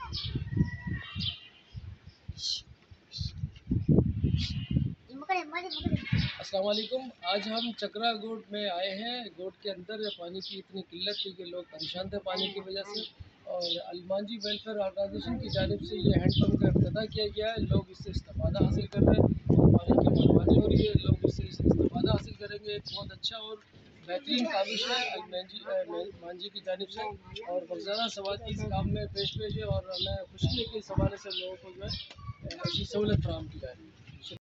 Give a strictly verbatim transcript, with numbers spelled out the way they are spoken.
अस्सलाम वालेकुम। आज हम चकरा गोड में आए हैं। गोड के अंदर पानी की इतनी किल्लत थी कि लोग परेशान थे पानी की वजह से, और अलमांजी वेलफेयर ऑर्गेनाइजेशन की जानिब से ये हैंडपम्प का इफ्तिताह किया गया है। लोग इससे इस्तेफादा हासिल कर रहे हैं, पानी की मनमानी हो रही है, लोग इससे इस्तेफादा हासिल करेंगे। एक बहुत अच्छा और बेहतरीन काविश है अलमांजी की जानिब से, और रोज़ाना सवाती इस काम में पेश पेश है, और हमें खुशी है कि इस हवाले से लोगों को जो है ऐसी सहूलत फराहम की जा रही है।